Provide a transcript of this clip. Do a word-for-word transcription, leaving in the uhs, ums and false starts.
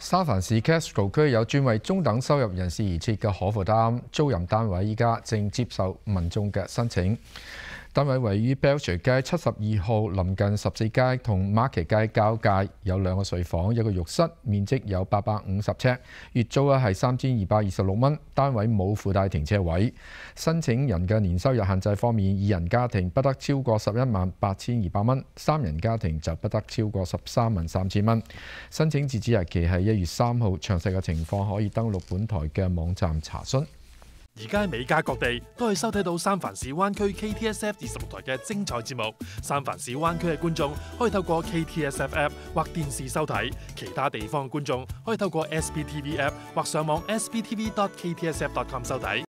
三藩市 Castro 區有專為中等收入人士而設嘅可負擔租賃單位，依家正接受民眾嘅申請。單位位於 Belcher 街七十二號，臨近十四街同 Market 街交界，有兩個睡房，一個浴室，面積有八百五十尺，月租咧係三千二百二十六蚊。單位冇附帶停車位。申請人嘅年收入限制方面，二人家庭不得超過十一萬八千二百蚊，三人家庭就不得超過十三萬三千蚊。申請截止日期係一月三號，詳細嘅情況可以登錄本台嘅網站查詢。 而家喺美加各地都可以收睇到三藩市灣區 K T S F 二十六台嘅精彩節目。三藩市灣區嘅觀眾可以透過 K T S F App 或電視收睇，其他地方嘅觀眾可以透過 S B T V App 或上網 S B T V dot K T S F dot com 收睇。